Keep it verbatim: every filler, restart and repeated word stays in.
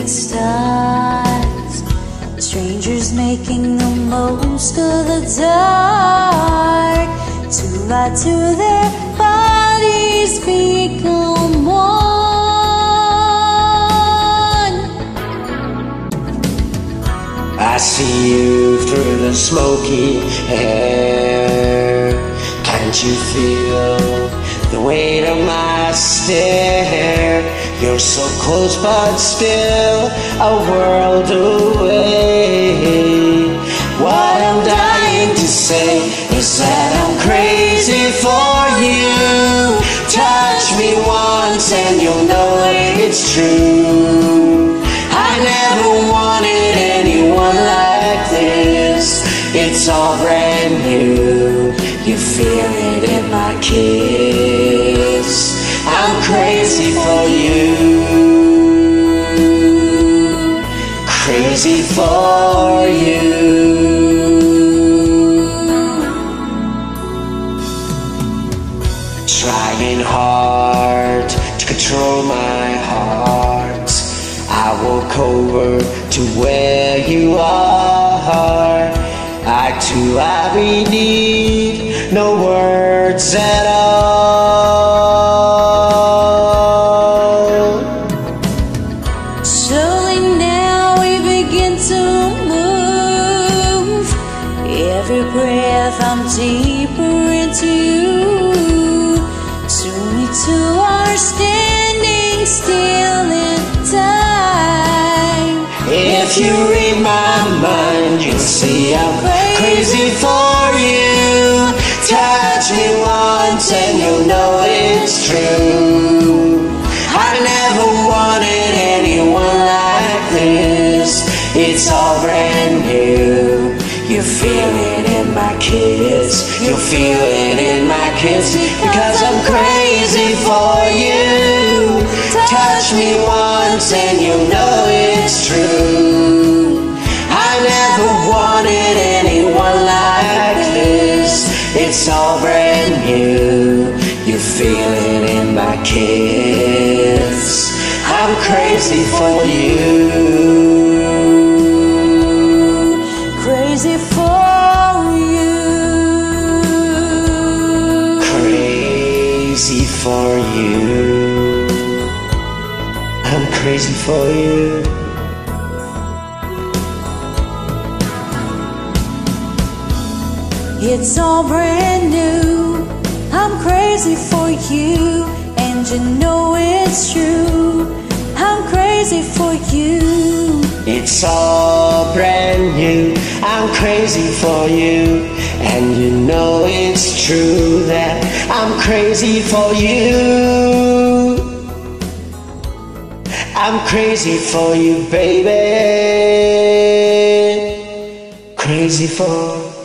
it starts. Strangers making the most of the dark, to lie to their bodies become one. I see you through the smoky air. Can't you feel the weight of my stare? You're so close but still a world away. What I'm dying to say is that I'm crazy for you. Touch me once and you'll know it's true. I never wanted anyone like this. It's all brand new. You feel it in my kiss. I'm crazy for you. Crazy for you. Trying hard to control my heart. I walk over to where you are. I too, I really need no words at all. Slowly now we begin to move. Every breath I'm deeper into you. Soon we two are standing still in time. If you read my mind, you'll see I'm crazy for you. Touch me once and you'll know it's true. I never wanted anyone like this. It's all brand new. You feel it in my kiss. You feel it in my kiss. Because I'm crazy for you. Touch me once and you'll know it's true. I never wanted anyone like this. It's all brand new. You feel it in my kiss. I'm crazy for you. Crazy for you. Crazy for you. I'm crazy for you. It's all brand new. I'm crazy for you, and you know it's true. I'm crazy for you. It's all brand new. I'm crazy for you, and you know it's true that I'm crazy for you. I'm crazy for you, baby. Crazy for